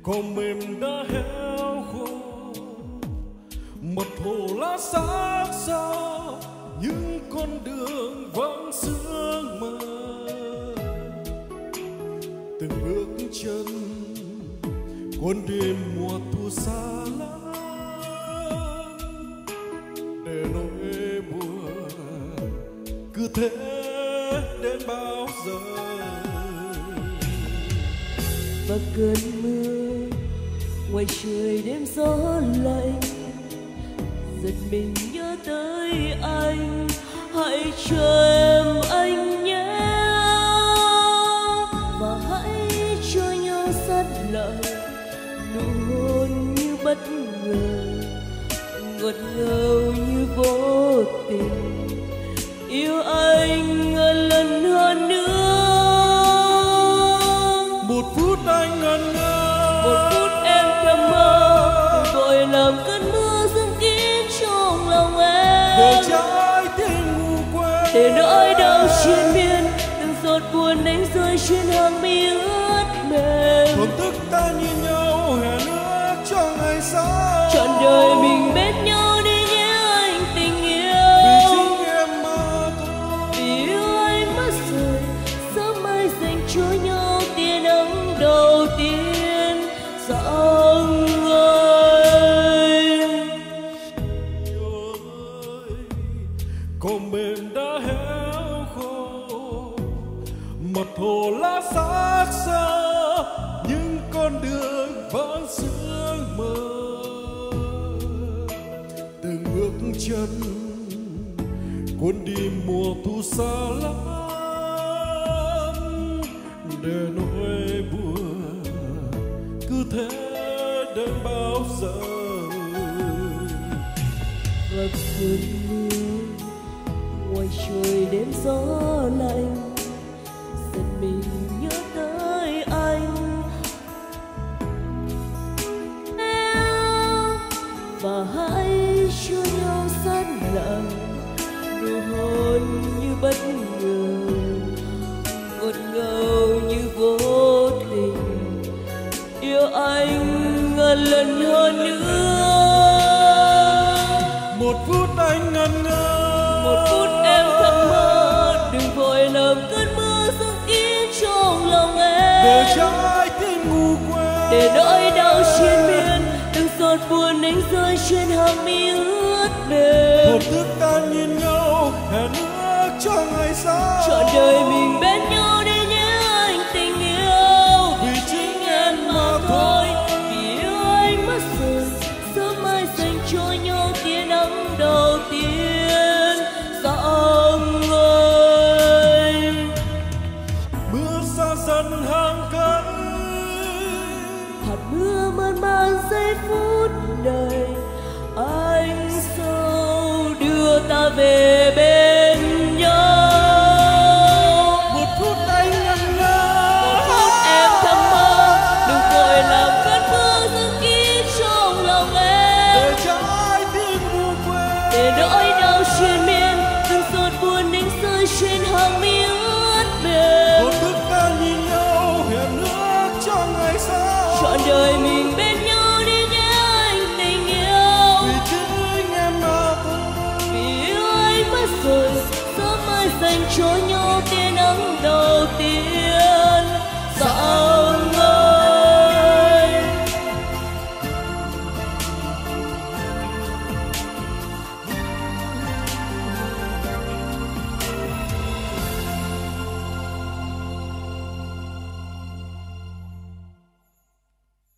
còn mềm đã héo khô, mật hồ lá xác xa những con đường vắng sương mơ. Từng bước chân cuốn đêm mùa thu xa lắm, để nỗi buồn cứ thế đến bao giờ. Và cơn mưa ngoài trời đêm gió lạnh, giật mình nhớ tới anh, hãy chờ em anh nhé. Và hãy cho nhau sát lại, nụ hôn như bất ngờ, ngọt ngào như vô tình. Yêu anh lần hơn nữa. Một phút anh ngẩn ngơ, một phút em thầm mơ, đừng vội làm cơn mưa dâng kín trong lòng em. để trái tim ngủ quên, để nỗi đau triền miên, từng giọt buồn đánh rơi trên hàng mi ướt mềm. thổn thức ta nhìn nhau hẹn ước cho ngày sau, trọn đời mình bên nhau đi nhé anh tình yêu. vì chính em mà thôi. Vì yêu anh mất rồi, sớm mai dành cho nhau tia nắng đầu tiên dòng ơi. Yêu ơi, còn mềm đã héo khô, mặt hồ lá xác xa những con đường vắng sương mơ. Từng bước chân cuốn đi mùa thu xa lắm, để nỗi buồn cứ thế đến bao giờ. Và cơn mưa ngoài trời đêm gió lạnh, giật mình nhớ tới anh. Và hãy cho nhau sát lại, nụ hôn như bất ngờ, ngọt ngào như vô tình. Yêu anh lần hơn nữa. Một phút anh ngẩn ngơ, một phút em thầm mơ, đừng vội làm cơn mưa dâng kín trong lòng em. để trái tim ngủ quên, để nỗi đau triền miên, từng giọt buồn đánh rơi trên hàng mi ướt mềm. thổn thức ta nhìn nhau hẹn ước cho ngày sau, trọn đời mình bên nhau đi nhé anh tình yêu. vì chính em mà thôi, thôi. vì yêu anh mất rồi, sớm mai dành cho nhau tia nắng đầu tiên dòng ơi. Mưa xa dần hàng cây, hạt mưa mơn man giây phút đời, anh sâu đưa ta về bên nhau. một phút anh ngẩn ngơ, một phút em thầm mơ, đừng vội làm cơn mưa dâng kín trong lòng em. để trái tim ngủ quên, để nỗi đau triền miên, từng giọt buồn đánh rơi trên hàng mi ướt mềm. thổn thức ta nhìn nhau hẹn ước cho ngày sau, trọn đời mình bên nhau đi nhé anh tình yêu. vì chính em mà thôi. vì yêu anh mất rồi, sớm mai dành cho nhau tia nắng đầu tiên.